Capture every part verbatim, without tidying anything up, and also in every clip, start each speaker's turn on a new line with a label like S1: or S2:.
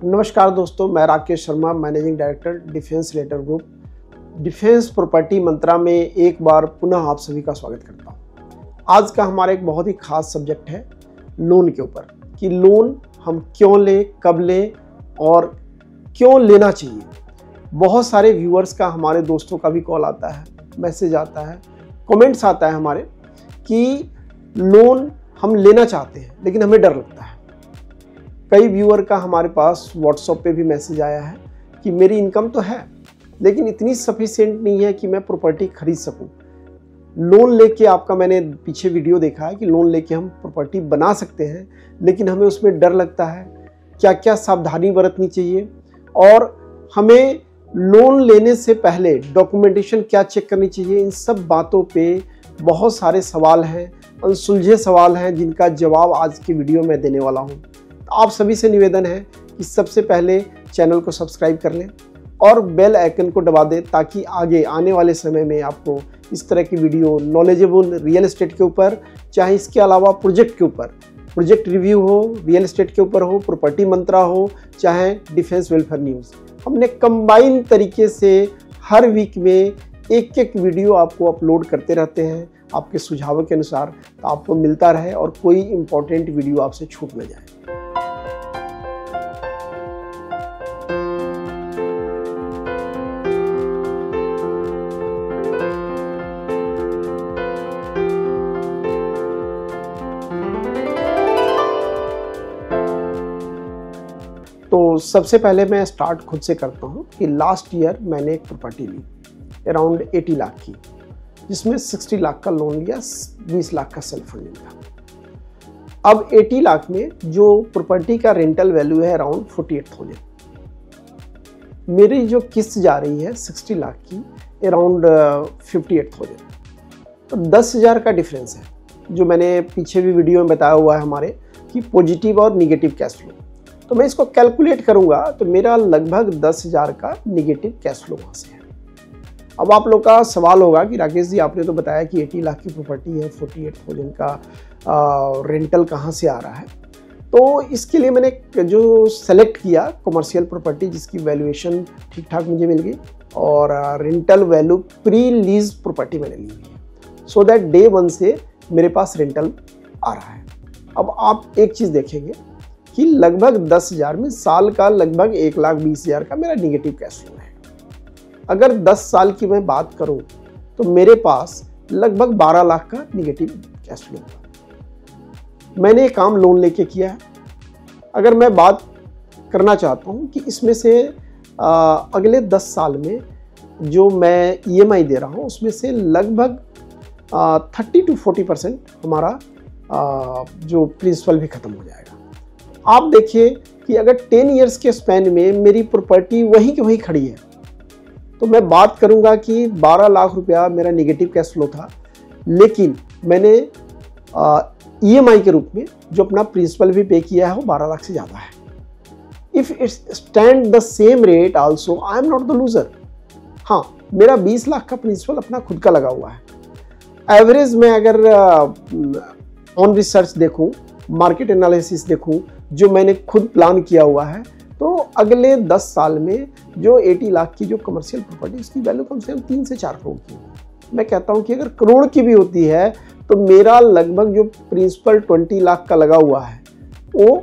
S1: नमस्कार दोस्तों, मैं Rakesh Sharma, managing director defence related group defence property mantra में एक बार पुनः आप सभी का स्वागत करता हूं। आज का हमारा एक बहुत ही खास सब्जेक्ट है लोन के ऊपर कि लोन हम क्यों लें, कब लें और क्यों लेना चाहिए। बहुत सारे व्यूअर्स का, हमारे दोस्तों का भी कॉल आता है, मैसेज आता है, कमेंट्स आता है हमारे कि लोन हम लेना चाहते हैं लेकिन हमें डर लगता है। कई व्यूअर का हमारे पास व्हाट्सएप पे भी मैसेज आया है कि मेरी इनकम तो है लेकिन इतनी सफिशिएंट नहीं है कि मैं प्रॉपर्टी खरीद सकूं। लोन लेके, आपका मैंने पीछे वीडियो देखा है कि लोन लेके हम प्रॉपर्टी बना सकते हैं लेकिन हमें उसमें डर लगता है, क्या क्या सावधानी बरतनी चाहिए और हमें लोन लेने से पहले डॉक्यूमेंटेशन क्या चेक करनी चाहिए। इन सब बातों पे बहुत सारे सवाल हैं, अनसुलझे सवाल हैं जिनका जवाब आज की वीडियो में देने वाला हूँ। आप सभी से निवेदन है कि सबसे पहले चैनल को सब्सक्राइब कर लें और बेल आइकन को दबा दें ताकि आगे आने वाले समय में आपको इस तरह की वीडियो नॉलेजेबल रियल एस्टेट के ऊपर, चाहे इसके अलावा प्रोजेक्ट के ऊपर, प्रोजेक्ट रिव्यू हो, रियल एस्टेट के ऊपर हो, प्रॉपर्टी मंत्रा हो, चाहे डिफेंस वेलफेयर न्यूज़, हमने कंबाइन तरीके से हर वीक में एक एक वीडियो आपको अपलोड करते रहते हैं आपके सुझावों के अनुसार, तो आपको मिलता रहे और कोई इम्पोर्टेंट वीडियो आपसे छूट न जाए। तो सबसे पहले मैं स्टार्ट खुद से करता हूँ कि लास्ट ईयर मैंने एक प्रॉपर्टी ली अराउंड अस्सी लाख की, जिसमें साठ लाख का लोन लिया, बीस लाख का सेल्फ फंडिंग था। अब अस्सी लाख में जो प्रॉपर्टी का रेंटल वैल्यू है अराउंड अड़तालीस हज़ार, मेरी जो किस्त जा रही है साठ लाख की अराउंड अट्ठावन हज़ार, तो दस हज़ार का डिफरेंस है जो मैंने पीछे भी वीडियो में बताया हुआ है हमारे कि पॉजिटिव और निगेटिव कैश फ्लो। तो मैं इसको कैलकुलेट करूंगा तो मेरा लगभग दस हज़ार का निगेटिव कैश फ्लो वहाँ से है। अब आप लोग का सवाल होगा कि राकेश जी आपने तो बताया कि अस्सी लाख की प्रॉपर्टी है, अड़तालीस हज़ार का आ, रेंटल कहाँ से आ रहा है। तो इसके लिए मैंने जो सेलेक्ट किया कमर्शियल प्रॉपर्टी जिसकी वैल्यूएशन ठीक ठाक मुझे मिल गई और rental value pre lease property मैंने ली हुई है, सो दैट डे वन से मेरे पास रेंटल आ रहा है। अब आप एक चीज़ देखेंगे कि लगभग दस हज़ार में साल का लगभग एक लाख बीस हज़ार का मेरा निगेटिव कैश फ्लो है। अगर दस साल की मैं बात करूं तो मेरे पास लगभग बारह लाख का निगेटिव कैश फ्लो है। मैंने ये काम लोन लेके किया है। अगर मैं बात करना चाहता हूं कि इसमें से आ, अगले दस साल में जो मैं ई एम आई दे रहा हूं उसमें से लगभग थर्टी टू फोर्टी परसेंट हमारा आ, जो प्रिंसिपल भी खत्म हो जाएगा। आप देखिए कि अगर टेन इयर्स के स्पैन में मेरी प्रॉपर्टी वहीं के वहीं खड़ी है तो मैं बात करूंगा कि बारह लाख रुपया मेरा नेगेटिव कैश फ्लो था, लेकिन मैंने ई एम आई के रूप में जो अपना प्रिंसिपल भी पे किया है वो बारह लाख से ज़्यादा है। If it's stand the same rate also I am not the loser. हाँ, मेरा बीस लाख का प्रिंसिपल अपना खुद का लगा हुआ है। एवरेज में अगर ऑन रिसर्च देखूँ, मार्केट एनालिसिस देखूँ जो मैंने खुद प्लान किया हुआ है, तो अगले दस साल में जो अस्सी लाख की जो कमर्शियल प्रॉपर्टी उसकी वैल्यू कम से कम तीन से चार करोड़ की है। मैं कहता हूँ कि अगर करोड़ की भी होती है तो मेरा लगभग जो प्रिंसिपल बीस लाख का लगा हुआ है वो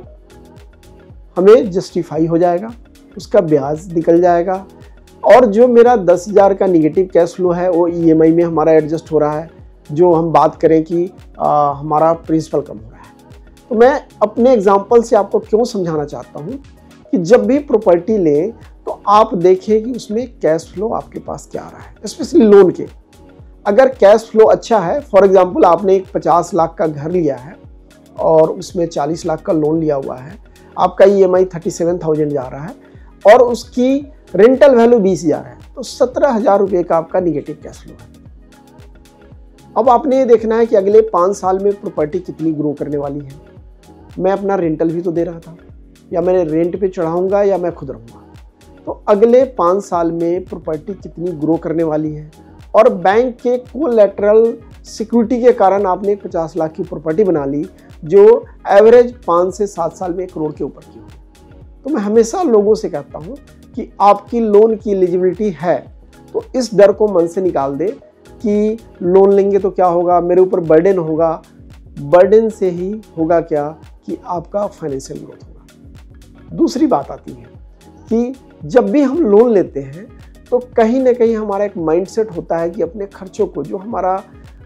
S1: हमें जस्टिफाई हो जाएगा, उसका ब्याज निकल जाएगा और जो मेरा दस हज़ार का निगेटिव कैश फ्लो है वो ई एम आई में हमारा एडजस्ट हो रहा है। जो हम बात करें कि आ, हमारा प्रिंसिपल कम हो रहा है। तो मैं अपने एग्जाम्पल से आपको क्यों समझाना चाहता हूँ कि जब भी प्रॉपर्टी लें तो आप देखें कि उसमें कैश फ्लो आपके पास क्या आ रहा है, स्पेशली लोन के। अगर कैश फ्लो अच्छा है, फॉर एग्जांपल आपने एक पचास लाख का घर लिया है और उसमें चालीस लाख का लोन लिया हुआ है, आपका E M I thirty seven thousand जा रहा है और उसकी रेंटल वैल्यू बीस हज़ार है, तो सत्रह हज़ार रुपये का आपका निगेटिव कैश फ्लो है। अब आपने ये देखना है कि अगले पाँच साल में प्रॉपर्टी कितनी ग्रो करने वाली है। मैं अपना रेंटल भी तो दे रहा था, या मैंने रेंट पे चढ़ाऊंगा या मैं खुद रहूँगा। तो अगले पाँच साल में प्रॉपर्टी कितनी ग्रो करने वाली है और बैंक के कोलैटरल सिक्योरिटी के कारण आपने पचास लाख की प्रॉपर्टी बना ली जो एवरेज पाँच से सात साल में एक करोड़ के ऊपर की हो। तो मैं हमेशा लोगों से कहता हूँ कि आपकी लोन की एलिजिबिलिटी है, तो इस डर को मन से निकाल दे कि लोन लेंगे तो क्या होगा, मेरे ऊपर बर्डन होगा। बर्डन से ही होगा क्या कि आपका फाइनेंशियल ग्रोथ होगा। दूसरी बात आती है कि जब भी हम लोन लेते हैं तो कहीं ना कहीं हमारा एक माइंडसेट होता है कि अपने खर्चों को, जो हमारा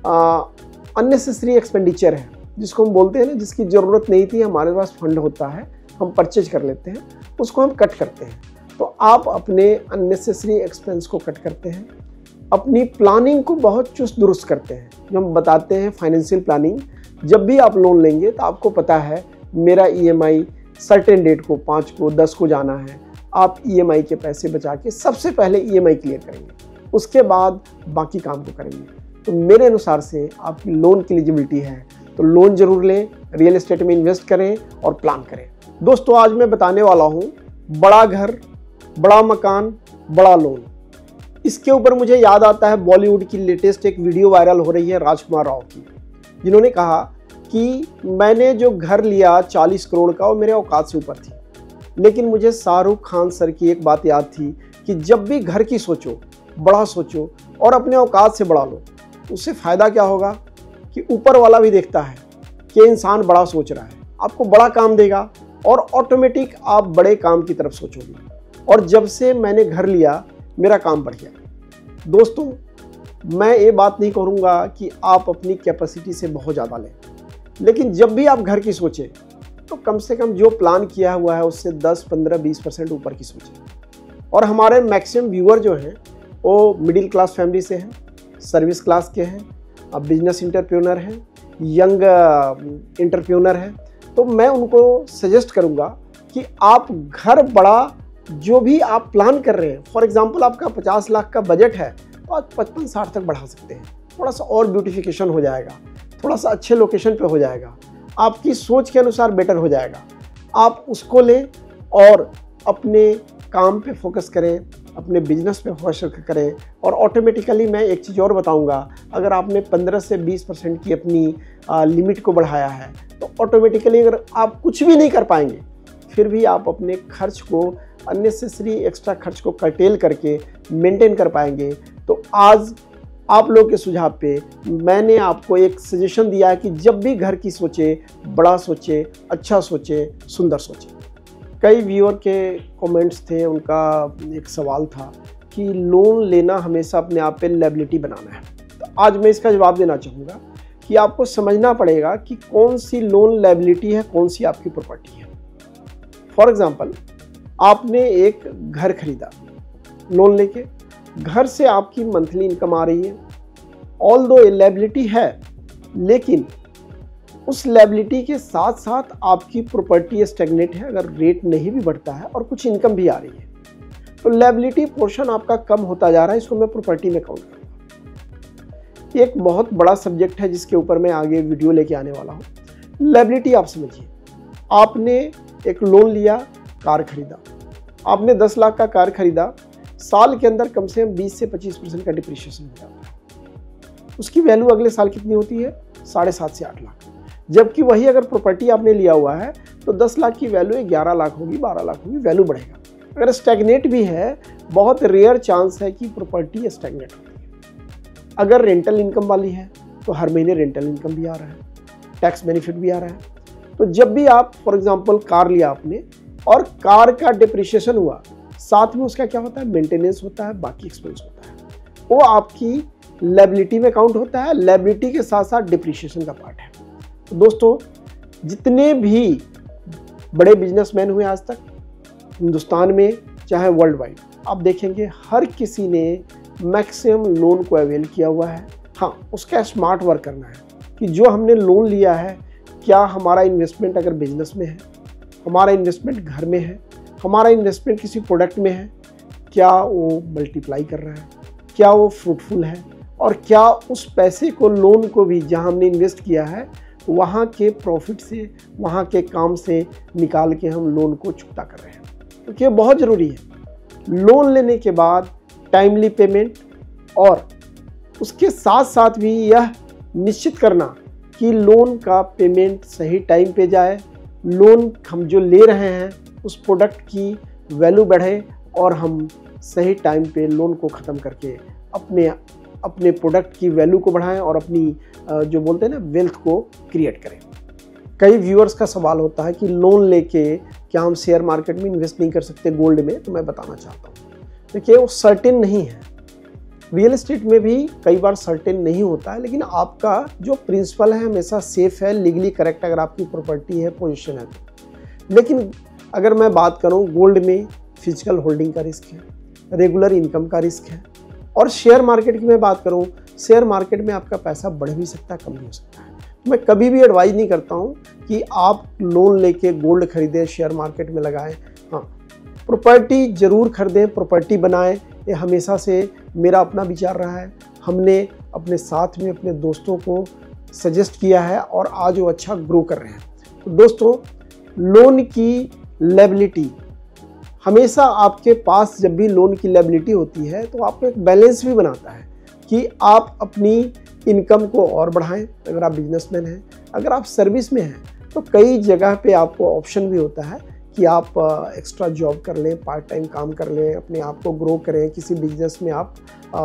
S1: अननेसेसरी एक्सपेंडिचर है, जिसको हम बोलते हैं ना, जिसकी ज़रूरत नहीं थी, हमारे पास फंड होता है, हम परचेज कर लेते हैं, उसको हम कट करते हैं। तो आप अपने अननेसेसरी एक्सपेंस को कट करते हैं, अपनी प्लानिंग को बहुत चुस्त दुरुस्त करते हैं। जो हम बताते हैं फाइनेंशियल प्लानिंग, जब भी आप लोन लेंगे तो आपको पता है मेरा ईएमआई सर्टेन डेट को, पाँच को, दस को जाना है। आप ईएमआई के पैसे बचा के सबसे पहले ईएमआई क्लियर करेंगे, उसके बाद बाकी काम को करेंगे। तो मेरे अनुसार से आपकी लोन की एलिजिबिलिटी है तो लोन जरूर लें, रियल एस्टेट में इन्वेस्ट करें और प्लान करें। दोस्तों, आज मैं बताने वाला हूँ बड़ा घर, बड़ा मकान, बड़ा लोन। इसके ऊपर मुझे याद आता है बॉलीवुड की लेटेस्ट एक वीडियो वायरल हो रही है राजकुमार राव की, जिन्होंने कहा कि मैंने जो घर लिया चालीस करोड़ का, वो मेरे औकात से ऊपर थी। लेकिन मुझे शाहरुख खान सर की एक बात याद थी कि जब भी घर की सोचो, बड़ा सोचो और अपने औकात से बड़ा लो। उससे फ़ायदा क्या होगा कि ऊपर वाला भी देखता है कि इंसान बड़ा सोच रहा है, आपको बड़ा काम देगा और ऑटोमेटिक आप बड़े काम की तरफ सोचोगे। और जब से मैंने घर लिया, मेरा काम बढ़ गया। दोस्तों, मैं ये बात नहीं करूँगा कि आप अपनी कैपेसिटी से बहुत ज़्यादा लें, लेकिन जब भी आप घर की सोचें तो कम से कम जो प्लान किया हुआ है उससे दस, पंद्रह, बीस परसेंट ऊपर की सोचें। और हमारे मैक्सिमम व्यूअर जो हैं वो मिडिल क्लास फैमिली से हैं, सर्विस क्लास के हैं, अब बिजनेस इंटरप्रेन्योर हैं, यंग इंटरप्रेन्योर हैं। तो मैं उनको सजेस्ट करूँगा कि आप घर बड़ा जो भी आप प्लान कर रहे हैं, फॉर एग्जांपल आपका पचास लाख का बजट है तो आप पचपन साठ तक बढ़ा सकते हैं। थोड़ा सा और ब्यूटिफिकेशन हो जाएगा, थोड़ा सा अच्छे लोकेशन पे हो जाएगा, आपकी सोच के अनुसार बेटर हो जाएगा। आप उसको लें और अपने काम पे फोकस करें, अपने बिजनेस पे फोकस करें। और ऑटोमेटिकली मैं एक चीज़ और बताऊंगा, अगर आपने पंद्रह से बीस परसेंट की अपनी आ, लिमिट को बढ़ाया है तो ऑटोमेटिकली अगर आप कुछ भी नहीं कर पाएंगे, फिर भी आप अपने खर्च को, अननेसेसरी एक्स्ट्रा खर्च को कर्टेल करके मेंटेन कर पाएंगे। तो आज आप लोगों के सुझाव पे मैंने आपको एक सजेशन दिया है कि जब भी घर की सोचे, बड़ा सोचे, अच्छा सोचे, सुंदर सोचे। कई व्यूअर के कमेंट्स थे, उनका एक सवाल था कि लोन लेना हमेशा अपने आप पे लायबिलिटी बनाना है। तो आज मैं इसका जवाब देना चाहूँगा कि आपको समझना पड़ेगा कि कौन सी लोन लायबिलिटी है, कौन सी आपकी प्रॉपर्टी है। फॉर एग्जाम्पल, आपने एक घर खरीदा लोन लेके, घर से आपकी मंथली इनकम आ रही है, ऑल दो लायबिलिटी है, लेकिन उस लायबिलिटी के साथ साथ आपकी प्रॉपर्टी स्टैग्नेट है, अगर रेट नहीं भी बढ़ता है और कुछ इनकम भी आ रही है, तो लायबिलिटी पोर्शन आपका कम होता जा रहा है। इसको मैं प्रॉपर्टी में काउंट करूँगा। एक बहुत बड़ा सब्जेक्ट है जिसके ऊपर मैं आगे वीडियो लेके आने वाला हूँ। लायबिलिटी आप समझिए, आपने एक लोन लिया, कार खरीदा, आपने दस लाख का कार खरीदा, साल के अंदर कम से कम बीस से पच्चीस परसेंट का डिप्रिशिएशन हो जाता है। उसकी वैल्यू अगले साल कितनी होती है? साढ़े सात से आठ लाख। जबकि वही अगर प्रॉपर्टी आपने लिया हुआ है तो दस लाख की वैल्यू ग्यारह लाख होगी, बारह लाख होगी, वैल्यू बढ़ेगा। अगर स्टैग्नेट भी है, बहुत रेयर चांस है कि प्रॉपर्टी स्टैग्नेट होती है। अगर रेंटल इनकम वाली है तो हर महीने रेंटल इनकम भी आ रहा है, टैक्स बेनिफिट भी आ रहा है। तो जब भी आप फॉर एग्जांपल कार लिया आपने और कार का डिप्रिशिएशन हुआ, साथ में उसका क्या होता है? मेंटेनेंस होता है, बाकी एक्सपेंस होता है, वो आपकी लायबिलिटी में काउंट होता है। लायबिलिटी के साथ साथ डिप्रिशिएशन का पार्ट है। तो दोस्तों, जितने भी बड़े बिजनेसमैन हुए आज तक हिंदुस्तान में चाहे वर्ल्ड वाइड, आप देखेंगे हर किसी ने मैक्सिमम लोन को अवेल किया हुआ है। हाँ, उसका स्मार्ट वर्क करना है कि जो हमने लोन लिया है, क्या हमारा इन्वेस्टमेंट अगर बिजनेस में है, हमारा इन्वेस्टमेंट घर में है, हमारा इन्वेस्टमेंट किसी प्रोडक्ट में है, क्या वो मल्टीप्लाई कर रहा है, क्या वो फ्रूटफुल है, और क्या उस पैसे को, लोन को भी जहां हमने इन्वेस्ट किया है वहाँ के प्रॉफिट से, वहाँ के काम से निकाल के हम लोन को चुकता कर रहे हैं। क्योंकि ये बहुत ज़रूरी है। लोन लेने के बाद टाइमली पेमेंट और उसके साथ साथ भी यह निश्चित करना कि लोन का पेमेंट सही टाइम पे जाए, लोन हम जो ले रहे हैं उस प्रोडक्ट की वैल्यू बढ़े और हम सही टाइम पे लोन को ख़त्म करके अपने अपने प्रोडक्ट की वैल्यू को बढ़ाएं और अपनी जो बोलते हैं ना वेल्थ को क्रिएट करें। कई व्यूअर्स का सवाल होता है कि लोन लेके क्या हम शेयर मार्केट में इन्वेस्ट नहीं कर सकते गोल्ड में, तो मैं बताना चाहता हूँ देखिए वो सर्टेन नहीं है। रियल एस्टेट में भी कई बार सर्टेन नहीं होता है, लेकिन आपका जो प्रिंसिपल है हमेशा सेफ है, लीगली करेक्ट अगर आपकी प्रॉपर्टी है, पोजीशन है तो। लेकिन अगर मैं बात करूं गोल्ड में फिजिकल होल्डिंग का रिस्क है, रेगुलर इनकम का रिस्क है, और शेयर मार्केट की मैं बात करूं, शेयर मार्केट में आपका पैसा बढ़ भी सकता है, कम भी हो सकता है। मैं कभी भी एडवाइस नहीं करता हूं कि आप लोन लेके गोल्ड खरीदें, शेयर मार्केट में लगाएं। हाँ, प्रॉपर्टी जरूर खरीदें, प्रॉपर्टी बनाएं, ये हमेशा से मेरा अपना विचार रहा है। हमने अपने साथ में अपने दोस्तों को सजेस्ट किया है और आज वो अच्छा ग्रो कर रहे हैं। तो दोस्तों, लोन की लायबिलिटी हमेशा आपके पास, जब भी लोन की लायबिलिटी होती है तो आपको एक बैलेंस भी बनाता है कि आप अपनी इनकम को और बढ़ाएं। अगर आप बिजनेसमैन हैं, अगर आप सर्विस में हैं, तो कई जगह पे आपको ऑप्शन भी होता है कि आप एक्स्ट्रा जॉब कर लें, पार्ट टाइम काम कर लें, अपने आप को ग्रो करें, किसी बिजनेस में आप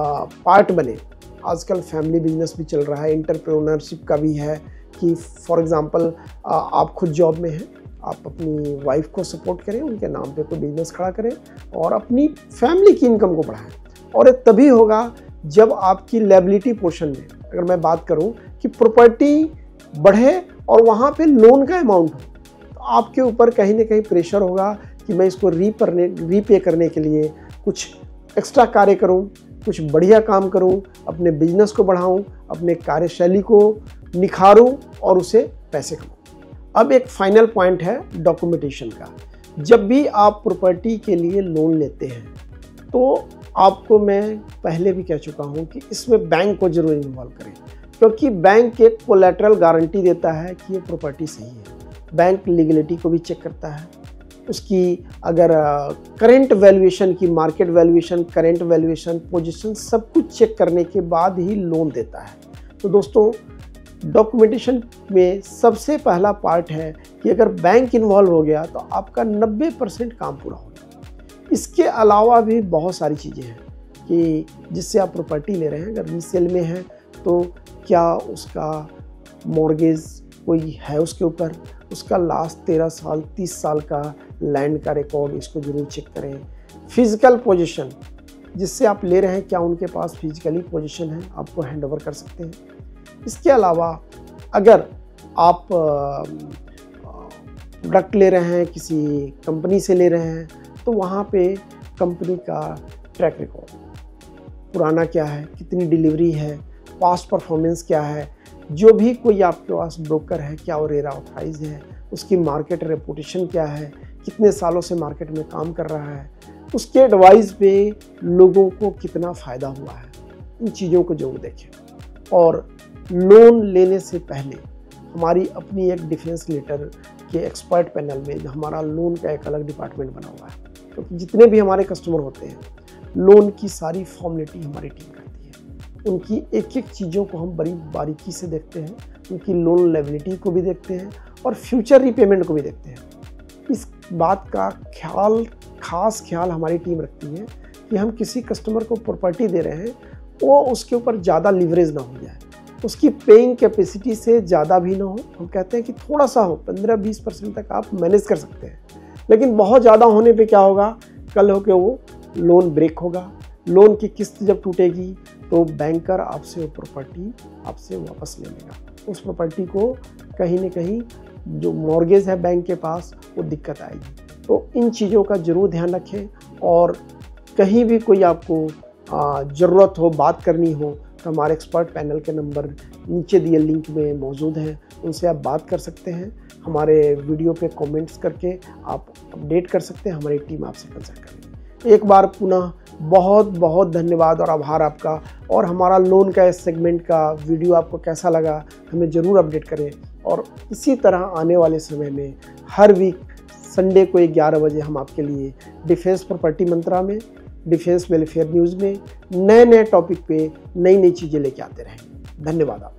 S1: पार्ट बने। आजकल फैमिली बिजनेस भी चल रहा है, एंटरप्रेन्योरशिप का भी है कि फॉर एग्जांपल आप खुद जॉब में हैं, आप अपनी वाइफ को सपोर्ट करें, उनके नाम पे कोई बिजनेस खड़ा करें और अपनी फैमिली की इनकम को बढ़ाएं। और ये तभी होगा जब आपकी लायबिलिटी पोर्शन में, अगर मैं बात करूं कि प्रॉपर्टी बढ़े और वहाँ पे लोन का अमाउंट हो, तो आपके ऊपर कहीं ना कहीं प्रेशर होगा कि मैं इसको रीपरने रीपे करने के लिए कुछ एक्स्ट्रा कार्य करूं, कुछ बढ़िया काम करूं, अपने बिजनेस को बढ़ाऊं, अपने कार्यशैली को निखारूं और उसे पैसे कमाऊं। अब एक फाइनल पॉइंट है डॉक्यूमेंटेशन का। जब भी आप प्रॉपर्टी के लिए लोन लेते हैं तो आपको मैं पहले भी कह चुका हूं कि इसमें बैंक को जरूर इन्वॉल्व करें, क्योंकि बैंक एक कोलैटरल गारंटी देता है कि ये प्रॉपर्टी सही है। बैंक लीगलिटी को भी चेक करता है, उसकी अगर करेंट वैल्यूएशन की, market valuation, current valuation, position, सब कुछ चेक करने के बाद ही लोन देता है। तो दोस्तों, डॉक्यूमेंटेशन में सबसे पहला पार्ट है कि अगर बैंक इन्वॉल्व हो गया तो आपका नब्बे परसेंट काम पूरा हो गया। इसके अलावा भी बहुत सारी चीज़ें हैं कि जिससे आप प्रॉपर्टी ले रहे हैं, अगर रीसेल में है तो क्या उसका मॉर्गेज कोई है उसके ऊपर, उसका लास्ट तेरह साल तीस साल का लैंड का रिकॉर्ड, इसको जरूर चेक करें। फिजिकल पोजीशन, जिससे आप ले रहे हैं क्या उनके पास फिजिकली पोजीशन है, आपको हैंड ओवर कर सकते हैं। इसके अलावा अगर आप प्रोडक्ट ले रहे हैं, किसी कंपनी से ले रहे हैं, तो वहाँ पे कंपनी का ट्रैक रिकॉर्ड पुराना क्या है, कितनी डिलीवरी है, पास्ट परफॉर्मेंस क्या है, जो भी कोई आपके पास ब्रोकर है क्या वो रेरा ऑथराइज है, उसकी मार्केट रेपुटेशन क्या है, कितने सालों से मार्केट में काम कर रहा है, उसके एडवाइस पे लोगों को कितना फ़ायदा हुआ है, इन चीज़ों को जरूर देखें। और लोन लेने से पहले हमारी अपनी एक डिफेंस लेटर के एक्सपर्ट पैनल में हमारा लोन का एक अलग डिपार्टमेंट बना हुआ है, क्योंकि तो जितने भी हमारे कस्टमर होते हैं, लोन की सारी फॉर्मेलिटी हमारी टीम करती है। उनकी एक एक चीज़ों को हम बड़ी बारीकी से देखते हैं, उनकी लोन लायबिलिटी को भी देखते हैं और फ्यूचर रीपेमेंट को भी देखते हैं। इस बात का ख्याल, खास ख्याल हमारी टीम रखती है कि हम किसी कस्टमर को प्रॉपर्टी दे रहे हैं, वो उसके ऊपर ज़्यादा लीवरेज ना हो जाए, उसकी पेइंग कैपेसिटी से ज़्यादा भी ना हो। हम कहते हैं कि थोड़ा सा हो, पंद्रह बीस परसेंट तक आप मैनेज कर सकते हैं, लेकिन बहुत ज़्यादा होने पे क्या होगा, कल हो के वो लोन ब्रेक होगा। लोन की किस्त जब टूटेगी तो बैंकर आपसे वो प्रॉपर्टी आपसे वापस ले लेगा। उस प्रॉपर्टी को कहीं ना कहीं जो मॉर्गेज है बैंक के पास, वो दिक्कत आएगी। तो इन चीज़ों का ज़रूर ध्यान रखें और कहीं भी कोई आपको ज़रूरत हो, बात करनी हो, तो हमारे एक्सपर्ट पैनल के नंबर नीचे दिए लिंक में मौजूद हैं, उनसे आप बात कर सकते हैं। हमारे वीडियो पे कमेंट्स करके आप अपडेट कर सकते हैं, हमारी टीम आपसे कंसल्ट करेगी। एक बार पुनः बहुत बहुत धन्यवाद और आभार आपका। और हमारा लोन का इस सेगमेंट का वीडियो आपको कैसा लगा, हमें ज़रूर अपडेट करें। और इसी तरह आने वाले समय में हर वीक संडे को ग्यारह बजे हम आपके लिए डिफेंस प्रॉपर्टी मंत्रा में, डिफेंस वेलफेयर न्यूज़ में नए नए टॉपिक पे नई नई चीज़ें लेके आते रहेंगे। धन्यवाद आप।